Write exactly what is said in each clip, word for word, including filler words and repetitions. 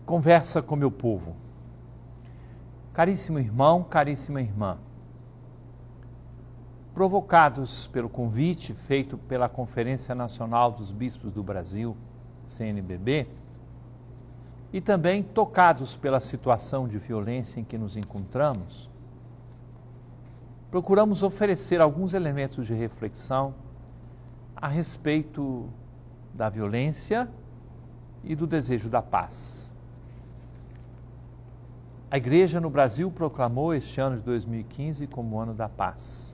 Conversa com meu povo. Caríssimo irmão, caríssima irmã, provocados pelo convite feito pela Conferência Nacional dos Bispos do Brasil, C N B B, e também tocados pela situação de violência em que nos encontramos, procuramos oferecer alguns elementos de reflexão a respeito da violência e do desejo da paz. A Igreja no Brasil proclamou este ano de dois mil e quinze como o ano da paz.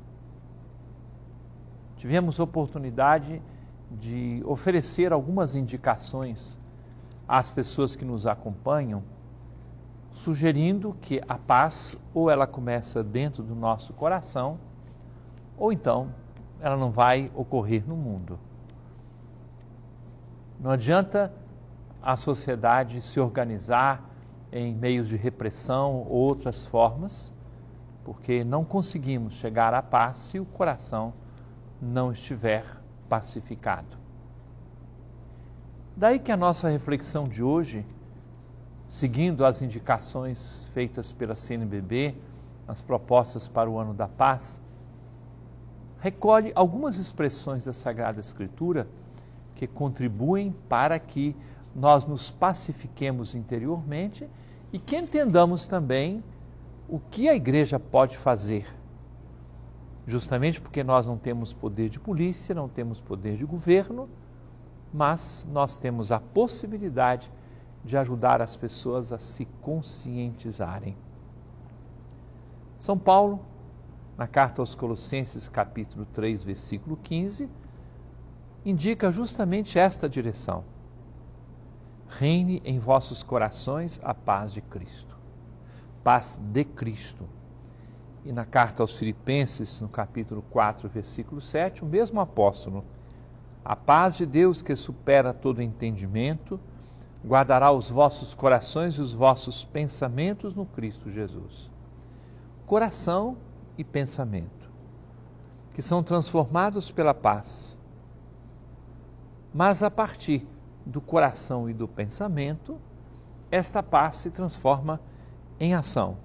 Tivemos oportunidade de oferecer algumas indicações às pessoas que nos acompanham, sugerindo que a paz ou ela começa dentro do nosso coração, ou então ela não vai ocorrer no mundo. Não adianta a sociedade se organizar em meios de repressão ou outras formas, porque não conseguimos chegar à paz se o coração não estiver pacificado. Daí que a nossa reflexão de hoje, seguindo as indicações feitas pela C N B B, as propostas para o ano da paz, recolhe algumas expressões da Sagrada Escritura que contribuem para que nós nos pacifiquemos interiormente e que entendamos também o que a igreja pode fazer. Justamente porque nós não temos poder de polícia, não temos poder de governo, mas nós temos a possibilidade de ajudar as pessoas a se conscientizarem. São Paulo, na carta aos Colossenses, capítulo três, versículo quinze, indica justamente esta direção. Reine em vossos corações a paz de Cristo. Paz de Cristo. E na carta aos Filipenses, no capítulo quatro, versículo sete, o mesmo apóstolo. A paz de Deus que supera todo entendimento, guardará os vossos corações e os vossos pensamentos no Cristo Jesus. Coração e pensamento, que são transformados pela paz. Mas a partir do coração e do pensamento, esta paz se transforma em ação.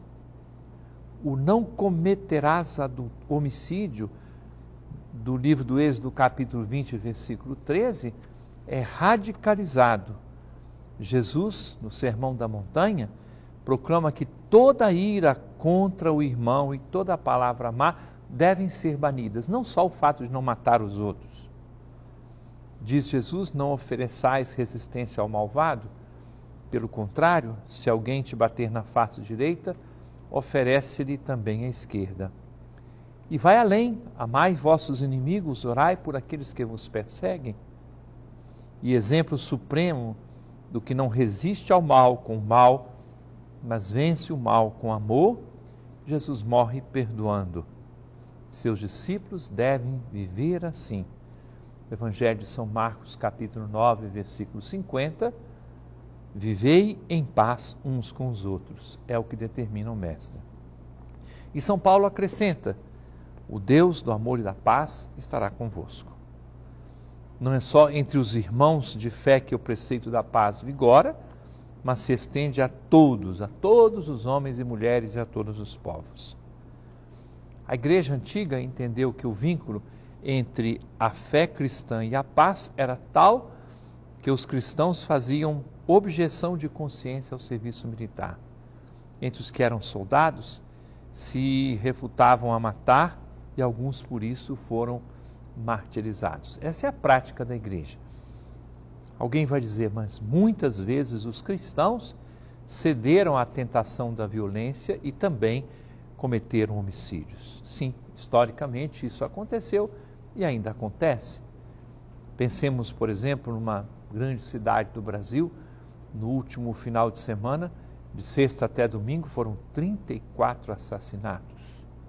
O não cometerás homicídio, do livro do Êxodo, capítulo vinte, versículo treze, é radicalizado. Jesus, no Sermão da Montanha, proclama que toda ira contra o irmão e toda palavra má devem ser banidas, não só o fato de não matar os outros. Diz Jesus, não ofereçais resistência ao malvado, pelo contrário, se alguém te bater na face direita, oferece-lhe também a esquerda. E vai além, amai vossos inimigos, orai por aqueles que vos perseguem. E exemplo supremo do que não resiste ao mal com o mal, mas vence o mal com amor, Jesus morre perdoando. Seus discípulos devem viver assim. Evangelho de São Marcos, capítulo nove, versículo cinquenta, vivei em paz uns com os outros, é o que determina o Mestre. E São Paulo acrescenta, o Deus do amor e da paz estará convosco. Não é só entre os irmãos de fé que o preceito da paz vigora, mas se estende a todos, a todos os homens e mulheres e a todos os povos. A Igreja Antiga entendeu que o vínculo entre a fé cristã e a paz era tal que os cristãos faziam objeção de consciência ao serviço militar. Entre os que eram soldados, se refutavam a matar e alguns por isso foram martirizados. Essa é a prática da igreja. Alguém vai dizer, mas muitas vezes os cristãos cederam à tentação da violência e também cometeram homicídios. Sim, historicamente isso aconteceu e ainda acontece. Pensemos, por exemplo, numa grande cidade do Brasil, no último final de semana, de sexta até domingo, foram trinta e quatro assassinatos.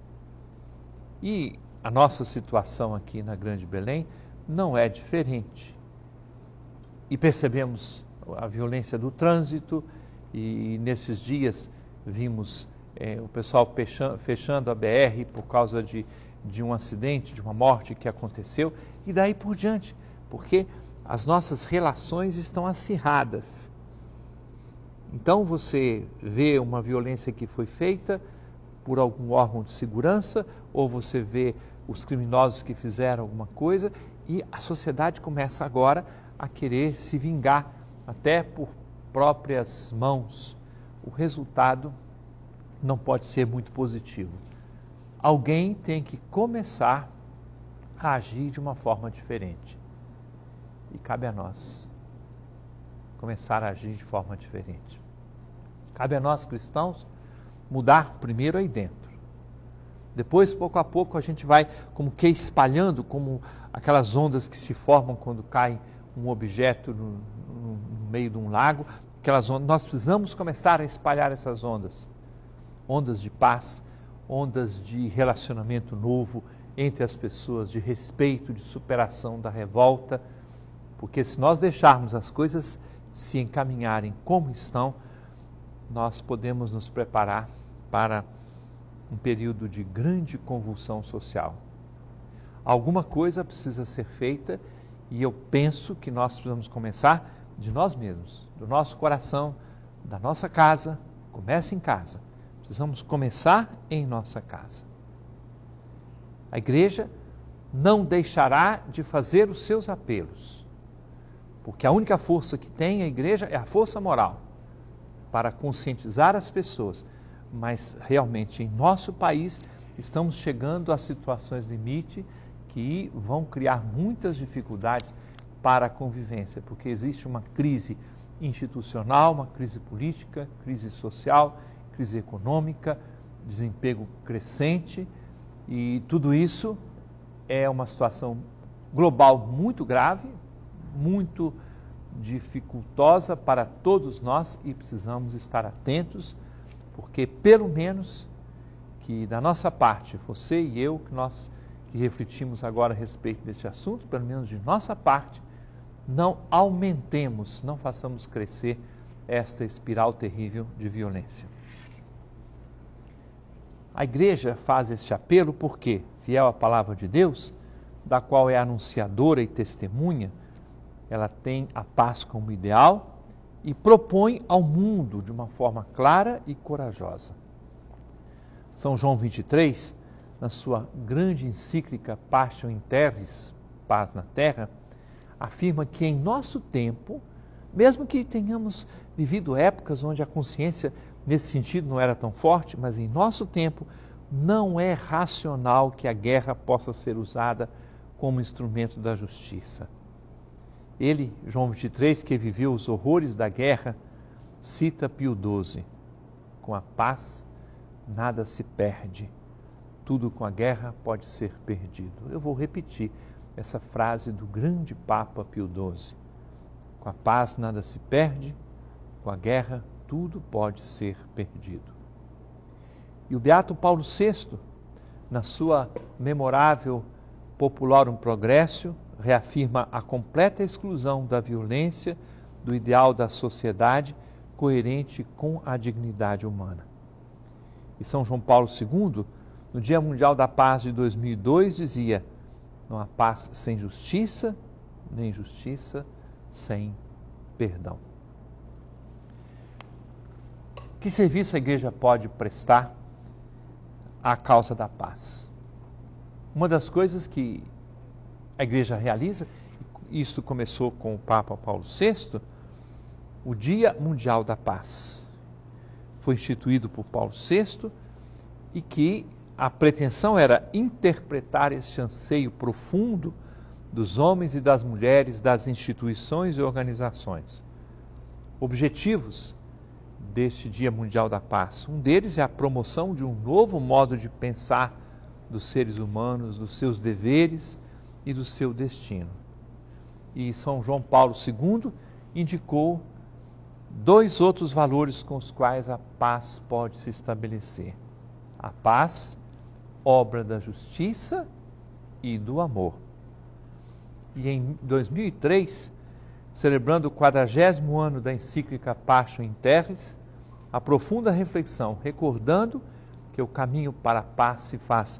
E a nossa situação aqui na Grande Belém não é diferente. E percebemos a violência do trânsito e nesses dias vimos é, o pessoal fechando, fechando a B R por causa de, de um acidente, de uma morte que aconteceu e daí por diante, porque as nossas relações estão acirradas. Então você vê uma violência que foi feita por algum órgão de segurança, ou você vê os criminosos que fizeram alguma coisa, e a sociedade começa agora a querer se vingar, até por próprias mãos. O resultado não pode ser muito positivo. Alguém tem que começar a agir de uma forma diferente. E cabe a nós começar a agir de forma diferente. Cabe a nós, cristãos, mudar primeiro aí dentro. Depois, pouco a pouco, a gente vai como que espalhando, como aquelas ondas que se formam quando cai um objeto no, no, no meio de um lago. Aquelas ondas, nós precisamos começar a espalhar essas ondas. Ondas de paz, ondas de relacionamento novo entre as pessoas, de respeito, de superação da revolta. Porque se nós deixarmos as coisas se encaminharem como estão, nós podemos nos preparar para um período de grande convulsão social. Alguma coisa precisa ser feita e eu penso que nós precisamos começar de nós mesmos, do nosso coração, da nossa casa. Comece em casa. Precisamos começar em nossa casa. A igreja não deixará de fazer os seus apelos, porque a única força que tem a igreja é a força moral para conscientizar as pessoas. Mas realmente em nosso país estamos chegando a situações limite que vão criar muitas dificuldades para a convivência, porque existe uma crise institucional, uma crise política, crise social, crise econômica, desemprego crescente, e tudo isso é uma situação global muito grave, muito dificultosa para todos nós, e precisamos estar atentos, porque pelo menos que da nossa parte, você e eu, que nós que refletimos agora a respeito deste assunto, pelo menos de nossa parte, não aumentemos, não façamos crescer esta espiral terrível de violência. A igreja faz este apelo porque, fiel à palavra de Deus, da qual é anunciadora e testemunha, ela tem a paz como ideal e propõe ao mundo de uma forma clara e corajosa. São João vinte e três, na sua grande encíclica Passion in Terris, Paz na Terra, afirma que em nosso tempo, mesmo que tenhamos vivido épocas onde a consciência nesse sentido não era tão forte, mas em nosso tempo não é racional que a guerra possa ser usada como instrumento da justiça. Ele, João vinte e três, que viveu os horrores da guerra, cita Pio doze: com a paz nada se perde, tudo com a guerra pode ser perdido. Eu vou repetir essa frase do grande Papa Pio doze: com a paz nada se perde, com a guerra tudo pode ser perdido. E o beato Paulo sexto, na sua memorável Populorum Progressio, reafirma a completa exclusão da violência do ideal da sociedade coerente com a dignidade humana. E São João Paulo segundo, no Dia Mundial da Paz de dois mil e dois, dizia: não há paz sem justiça, nem justiça sem perdão. Que serviço a igreja pode prestar à causa da paz? Uma das coisas que a igreja realiza, isso começou com o Papa Paulo sexto, o Dia Mundial da Paz. Foi instituído por Paulo sexto e que a pretensão era interpretar esse anseio profundo dos homens e das mulheres, das instituições e organizações. Objetivos deste Dia Mundial da Paz. Um deles é a promoção de um novo modo de pensar dos seres humanos, dos seus deveres e do seu destino. E São João Paulo segundo indicou dois outros valores com os quais a paz pode se estabelecer. A paz, obra da justiça e do amor. E em dois mil e três, celebrando o quadragésimo ano da encíclica Passion in Terris, a profunda reflexão, recordando que o caminho para a paz se faz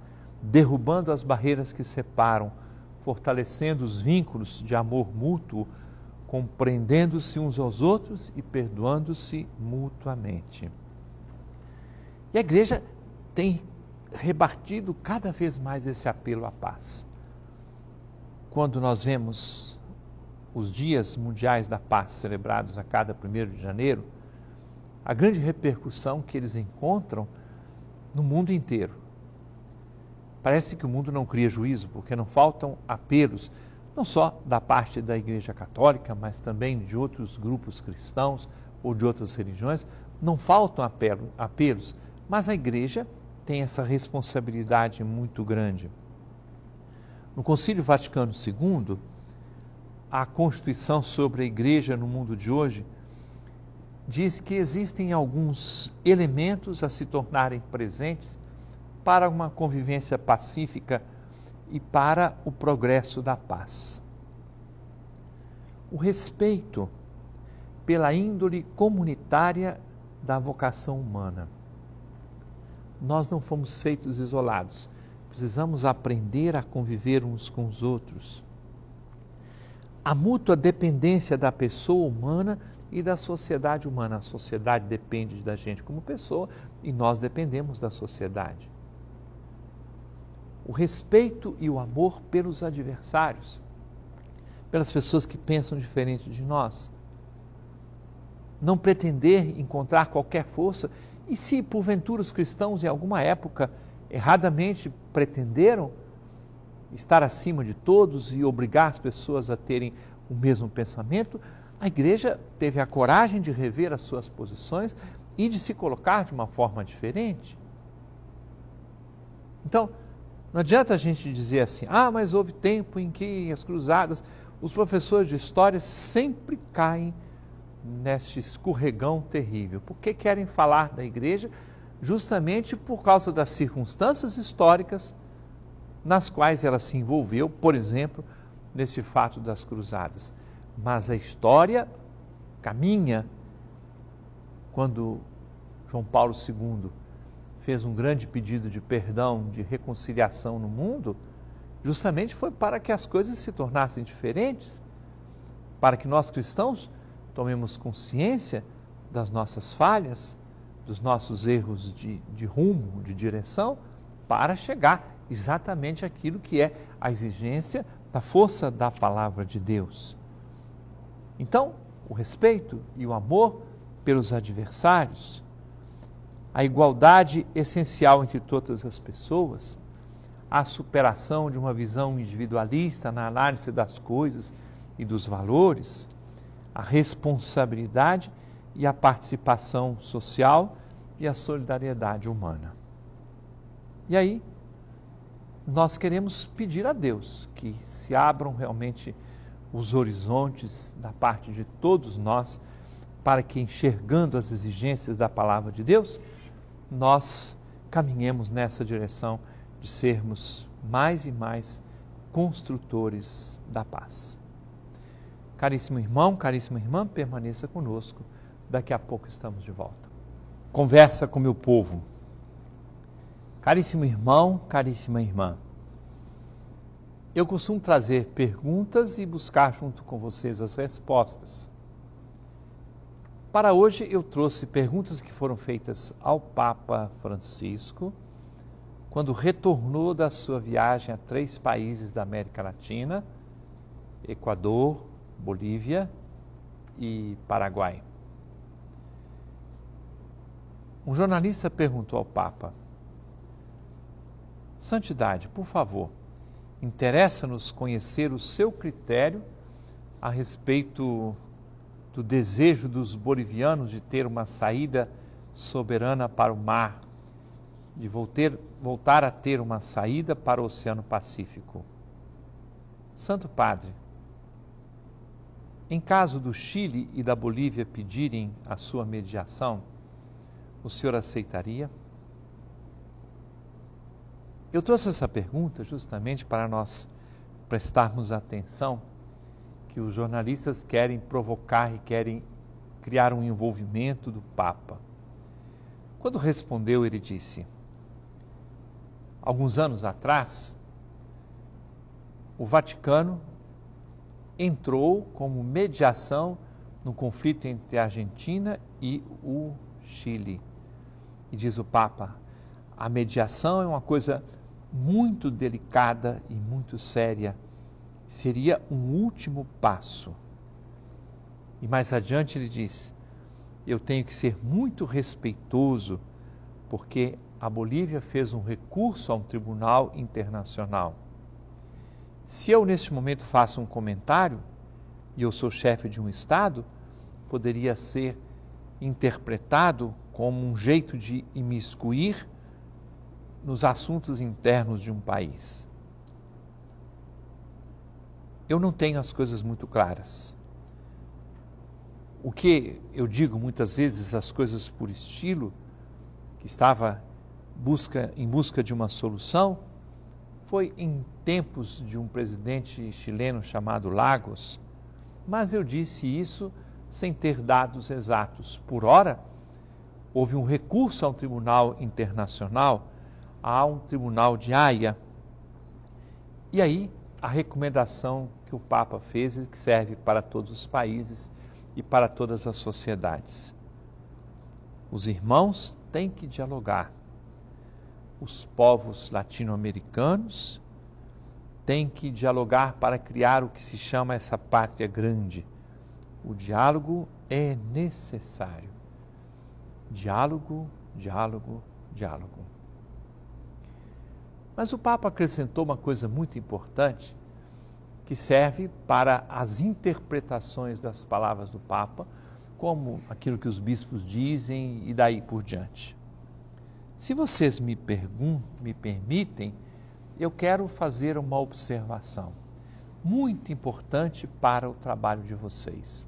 derrubando as barreiras que separam, fortalecendo os vínculos de amor mútuo compreendendo-se uns aos outros e perdoando-se mutuamente. E a igreja tem rebatido cada vez mais esse apelo à paz. Quando nós vemos os dias mundiais da paz celebrados a cada primeiro de janeiro, a grande repercussão que eles encontram no mundo inteiro. Parece que o mundo não cria juízo, porque não faltam apelos, não só da parte da Igreja Católica, mas também de outros grupos cristãos ou de outras religiões, não faltam apelo, apelos, mas a Igreja tem essa responsabilidade muito grande. No Concílio Vaticano segundo, a Constituição sobre a Igreja no mundo de hoje diz que existem alguns elementos a se tornarem presentes para uma convivência pacífica e para o progresso da paz. O respeito pela índole comunitária da vocação humana. Nós não fomos feitos isolados, precisamos aprender a conviver uns com os outros. A mútua dependência da pessoa humana e da sociedade humana. A sociedade depende da gente como pessoa e nós dependemos da sociedade. O respeito e o amor pelos adversários, pelas pessoas que pensam diferente de nós. Não pretender encontrar qualquer força, e se porventura os cristãos em alguma época erradamente pretenderam estar acima de todos e obrigar as pessoas a terem o mesmo pensamento, a igreja teve a coragem de rever as suas posições e de se colocar de uma forma diferente. Então, não adianta a gente dizer assim, ah, mas houve tempo em que as cruzadas, os professores de história sempre caem neste escorregão terrível, porque querem falar da igreja justamente por causa das circunstâncias históricas nas quais ela se envolveu, por exemplo, nesse fato das cruzadas. Mas a história caminha. Quando João Paulo segundo fez um grande pedido de perdão, de reconciliação no mundo, justamente foi para que as coisas se tornassem diferentes, para que nós cristãos tomemos consciência das nossas falhas, dos nossos erros de, de rumo, de direção, para chegar exatamente àquilo que é a exigência da força da palavra de Deus. Então, o respeito e o amor pelos adversários, a igualdade essencial entre todas as pessoas, a superação de uma visão individualista na análise das coisas e dos valores, a responsabilidade e a participação social e a solidariedade humana. E aí, nós queremos pedir a Deus que se abram realmente os horizontes da parte de todos nós, para que, enxergando as exigências da palavra de Deus, nós caminhemos nessa direção de sermos mais e mais construtores da paz. Caríssimo irmão, caríssima irmã, permaneça conosco, daqui a pouco estamos de volta. Conversa com meu povo. Caríssimo irmão, caríssima irmã, eu costumo trazer perguntas e buscar junto com vocês as respostas. Para hoje eu trouxe perguntas que foram feitas ao Papa Francisco, quando retornou da sua viagem a três países da América Latina, Equador, Bolívia e Paraguai. Um jornalista perguntou ao Papa: Santidade, por favor, interessa-nos conhecer o seu critério a respeito do desejo dos bolivianos de ter uma saída soberana para o mar, de voltar, voltar a ter uma saída para o Oceano Pacífico. Santo Padre, em caso do Chile e da Bolívia pedirem a sua mediação, o senhor aceitaria? Eu trouxe essa pergunta justamente para nós prestarmos atenção que os jornalistas querem provocar e querem criar um envolvimento do Papa. Quando respondeu, ele disse: alguns anos atrás, o Vaticano entrou como mediação no conflito entre a Argentina e o Chile. E diz o Papa, a mediação é uma coisa muito delicada e muito séria. Seria um último passo. E mais adiante ele diz, eu tenho que ser muito respeitoso, porque a Bolívia fez um recurso a um tribunal internacional. Se eu, neste momento, faço um comentário, e eu sou chefe de um Estado, poderia ser interpretado como um jeito de imiscuir nos assuntos internos de um país. Eu não tenho as coisas muito claras. O que eu digo muitas vezes, as coisas por estilo, que estava busca, em busca de uma solução, foi em tempos de um presidente chileno chamado Lagos, mas eu disse isso sem ter dados exatos. Por ora, houve um recurso ao Tribunal Internacional, a um tribunal de Haia. E aí, a recomendação que o Papa fez e que serve para todos os países e para todas as sociedades. Os irmãos têm que dialogar. Os povos latino-americanos têm que dialogar para criar o que se chama essa pátria grande. O diálogo é necessário. Diálogo, diálogo, diálogo. Mas o Papa acrescentou uma coisa muito importante que serve para as interpretações das palavras do Papa, como aquilo que os bispos dizem e daí por diante. Se vocês me, pergun- me permitem, eu quero fazer uma observação muito importante para o trabalho de vocês.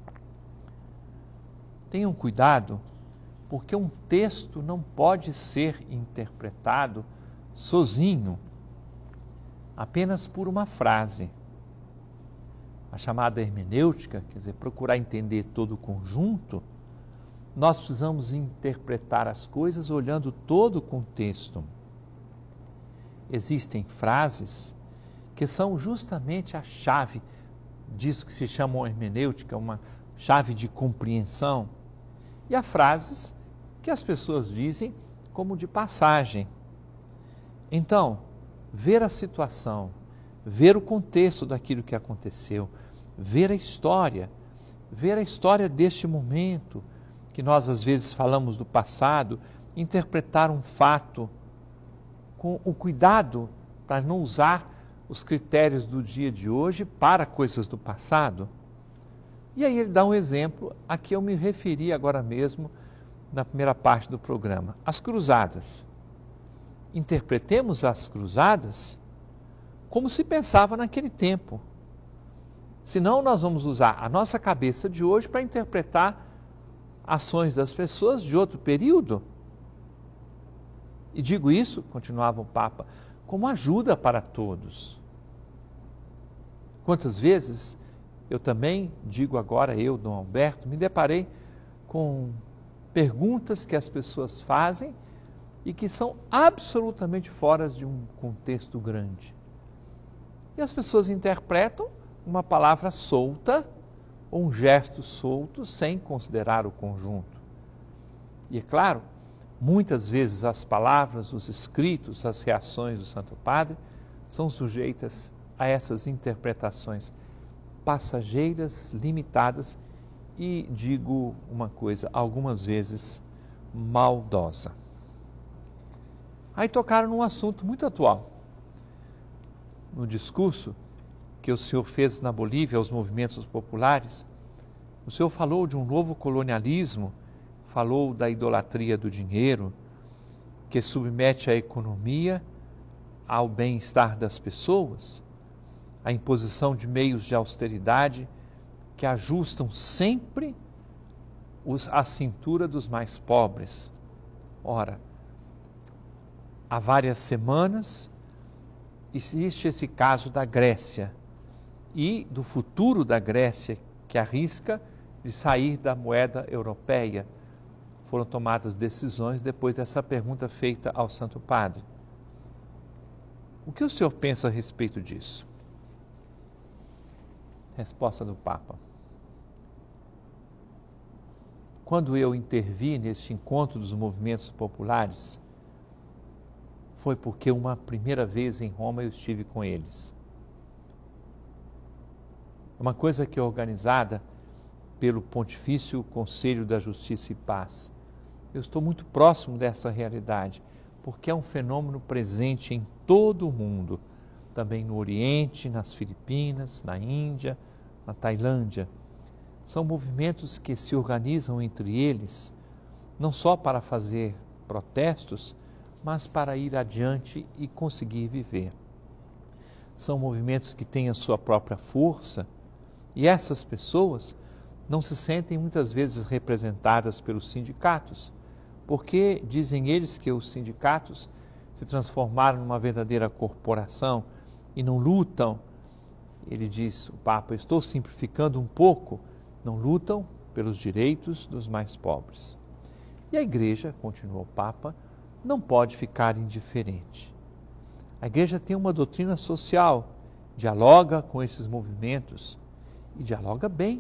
Tenham cuidado, porque um texto não pode ser interpretado sozinho, apenas por uma frase. A chamada hermenêutica, quer dizer, procurar entender todo o conjunto, nós precisamos interpretar as coisas olhando todo o contexto. Existem frases que são justamente a chave disso que se chama hermenêutica, uma chave de compreensão, e há frases que as pessoas dizem como de passagem. Então, ver a situação, ver o contexto daquilo que aconteceu, ver a história, ver a história deste momento, que nós às vezes falamos do passado, interpretar um fato com o cuidado para não usar os critérios do dia de hoje para coisas do passado. E aí ele dá um exemplo a que eu me referi agora mesmo na primeira parte do programa, as cruzadas. Interpretemos as cruzadas como se pensava naquele tempo. Senão nós vamos usar a nossa cabeça de hoje para interpretar ações das pessoas de outro período. E digo isso, continuava o Papa, como ajuda para todos. Quantas vezes eu também, digo agora eu, Dom Alberto, me deparei com perguntas que as pessoas fazem e que são absolutamente fora de um contexto grande. E as pessoas interpretam uma palavra solta ou um gesto solto sem considerar o conjunto. E é claro, muitas vezes as palavras, os escritos, as reações do Santo Padre são sujeitas a essas interpretações passageiras, limitadas e, digo uma coisa, algumas vezes maldosa. Aí tocaram num assunto muito atual. No discurso que o senhor fez na Bolívia aos movimentos populares, o senhor falou de um novo colonialismo, falou da idolatria do dinheiro, que submete a economia ao bem-estar das pessoas, a imposição de meios de austeridade que ajustam sempre os, a cintura dos mais pobres. Ora, há várias semanas existe esse caso da Grécia e do futuro da Grécia, que arrisca de sair da moeda europeia. Foram tomadas decisões depois dessa pergunta feita ao Santo Padre. O que o senhor pensa a respeito disso? Resposta do Papa. Quando eu intervi neste encontro dos movimentos populares, foi porque uma primeira vez em Roma eu estive com eles. Uma coisa que é organizada pelo Pontifício Conselho da Justiça e Paz. Eu estou muito próximo dessa realidade, porque é um fenômeno presente em todo o mundo, também no Oriente, nas Filipinas, na Índia, na Tailândia. São movimentos que se organizam entre eles, não só para fazer protestos, mas para ir adiante e conseguir viver. São movimentos que têm a sua própria força e essas pessoas não se sentem muitas vezes representadas pelos sindicatos, porque dizem eles que os sindicatos se transformaram numa verdadeira corporação e não lutam. Ele diz, o Papa, estou simplificando um pouco, não lutam pelos direitos dos mais pobres. E a Igreja, continuou o Papa, não pode ficar indiferente. A Igreja tem uma doutrina social, dialoga com esses movimentos e dialoga bem.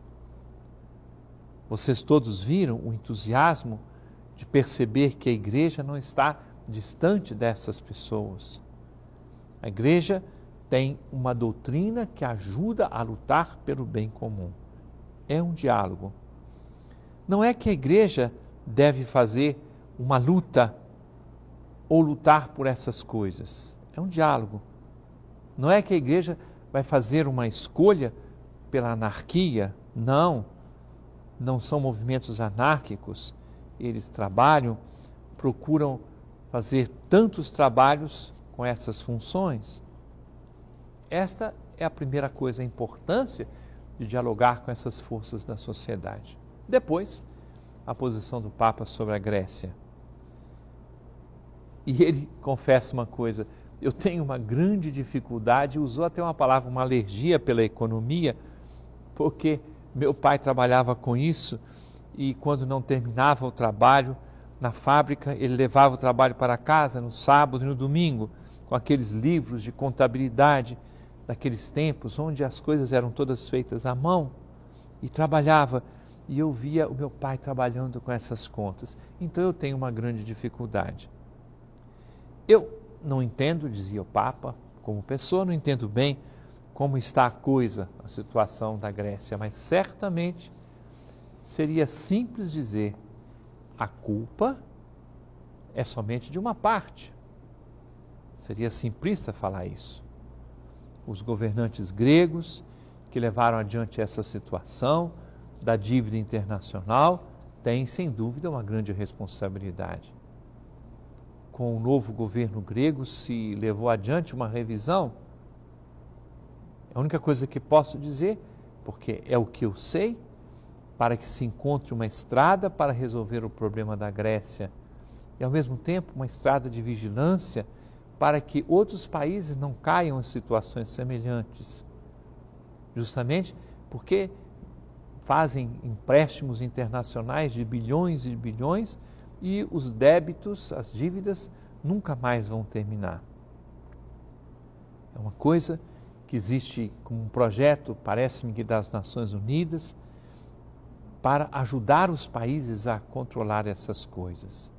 Vocês todos viram o entusiasmo de perceber que a Igreja não está distante dessas pessoas. A Igreja tem uma doutrina que ajuda a lutar pelo bem comum. É um diálogo. Não é que a Igreja deve fazer uma luta ou lutar por essas coisas. É um diálogo. Não é que a Igreja vai fazer uma escolha pela anarquia. Não. Não são movimentos anárquicos. Eles trabalham, procuram fazer tantos trabalhos com essas funções. Esta é a primeira coisa, a importância de dialogar com essas forças da sociedade. Depois, a posição do Papa sobre a Grécia. E ele confessa uma coisa, eu tenho uma grande dificuldade, usou até uma palavra, uma alergia pela economia, porque meu pai trabalhava com isso e quando não terminava o trabalho na fábrica, ele levava o trabalho para casa no sábado e no domingo, com aqueles livros de contabilidade daqueles tempos, onde as coisas eram todas feitas à mão, e trabalhava, e eu via o meu pai trabalhando com essas contas. Então eu tenho uma grande dificuldade. Eu não entendo, dizia o Papa, como pessoa, não entendo bem como está a coisa, a situação da Grécia, mas certamente seria simples dizer, a culpa é somente de uma parte. Seria simplista falar isso. Os governantes gregos que levaram adiante essa situação da dívida internacional têm, sem dúvida, uma grande responsabilidade. Com o novo governo grego se levou adiante uma revisão. A única coisa que posso dizer, porque é o que eu sei, para que se encontre uma estrada para resolver o problema da Grécia e, ao mesmo tempo, uma estrada de vigilância para que outros países não caiam em situações semelhantes. Justamente porque fazem empréstimos internacionais de bilhões e bilhões e os débitos, as dívidas, nunca mais vão terminar. É uma coisa que existe como um projeto, parece-me que das Nações Unidas, para ajudar os países a controlar essas coisas.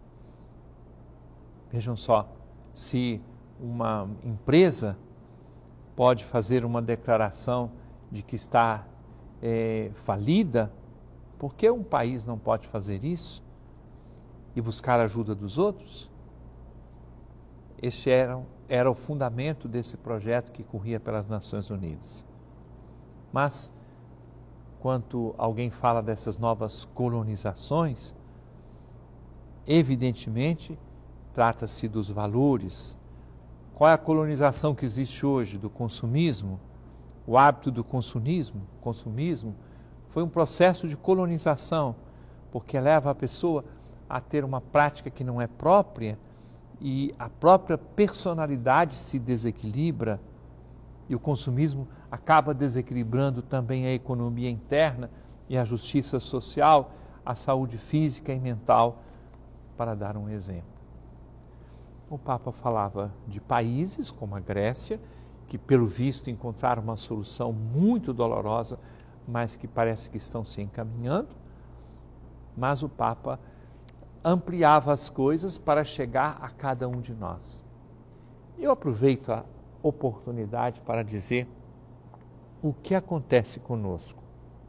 Vejam só, se uma empresa pode fazer uma declaração de que está é, falida, por que um país não pode fazer isso e buscar a ajuda dos outros? Este era, era o fundamento desse projeto que corria pelas Nações Unidas. Mas, quando alguém fala dessas novas colonizações, evidentemente, trata-se dos valores. Qual é a colonização que existe hoje? Do consumismo? O hábito do consumismo, consumismo foi um processo de colonização, porque leva a pessoa a ter uma prática que não é própria e a própria personalidade se desequilibra e o consumismo acaba desequilibrando também a economia interna e a justiça social, a saúde física e mental, para dar um exemplo. O Papa falava de países como a Grécia que pelo visto encontraram uma solução muito dolorosa, mas que parece que estão se encaminhando. Mas o Papa ampliava as coisas para chegar a cada um de nós. Eu aproveito a oportunidade para dizer o que acontece conosco.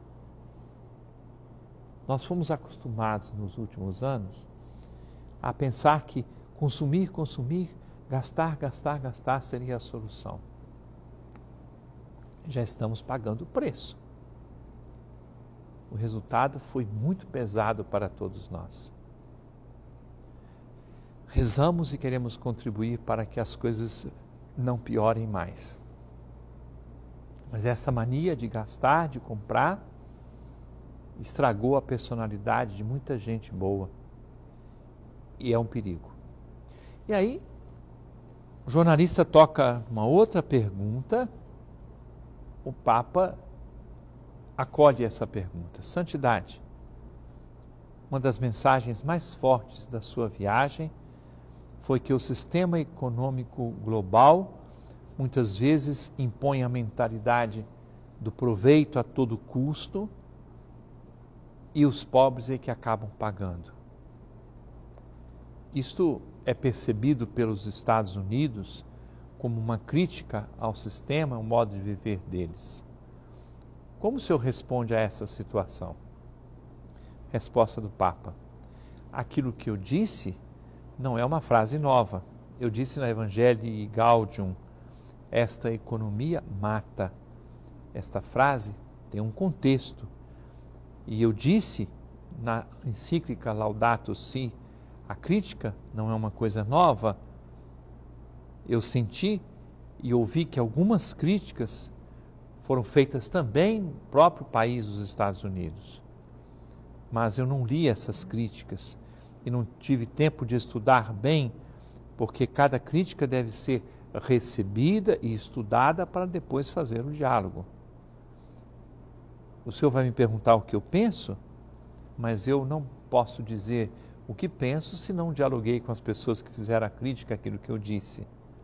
Nós fomos acostumados nos últimos anos a pensar que consumir, consumir, gastar, gastar, gastar seria a solução. Já estamos pagando o preço. O resultado foi muito pesado para todos nós. Rezamos e queremos contribuir para que as coisas não piorem mais. Mas essa mania de gastar, de comprar, estragou a personalidade de muita gente boa. E é um perigo. E aí, o jornalista toca uma outra pergunta, o Papa acolhe essa pergunta. Santidade, uma das mensagens mais fortes da sua viagem foi que o sistema econômico global muitas vezes impõe a mentalidade do proveito a todo custo e os pobres é que acabam pagando. Isto é percebido pelos Estados Unidos como uma crítica ao sistema, ao modo de viver deles. Como o senhor responde a essa situação? Resposta do Papa. Aquilo que eu disse não é uma frase nova. Eu disse na Evangelii Gaudium, esta economia mata. Esta frase tem um contexto. E eu disse na encíclica Laudato Si, a crítica não é uma coisa nova. Eu senti e ouvi que algumas críticas foram feitas também no próprio país dos Estados Unidos. Mas eu não li essas críticas e não tive tempo de estudar bem, porque cada crítica deve ser recebida e estudada para depois fazer o diálogo. O senhor vai me perguntar o que eu penso, mas eu não posso dizer o que penso se não dialoguei com as pessoas que fizeram a crítica àquilo que eu disse.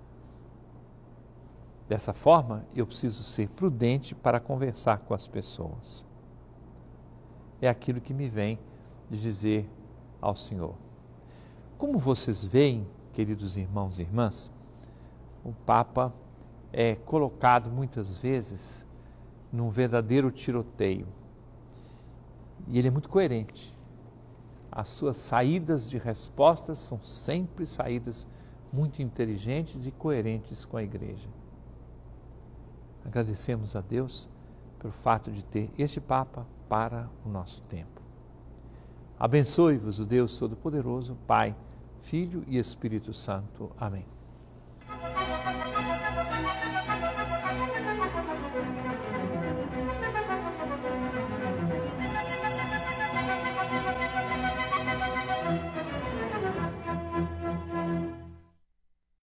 Dessa forma, eu preciso ser prudente para conversar com as pessoas. É aquilo que me vem de dizer ao Senhor. Como vocês veem, queridos irmãos e irmãs, o Papa é colocado muitas vezes num verdadeiro tiroteio. E ele é muito coerente. As suas saídas de respostas são sempre saídas muito inteligentes e coerentes com a Igreja. Agradecemos a Deus pelo fato de ter este Papa para o nosso tempo. Abençoe-vos o Deus Todo-Poderoso, Pai, Filho e Espírito Santo. Amém.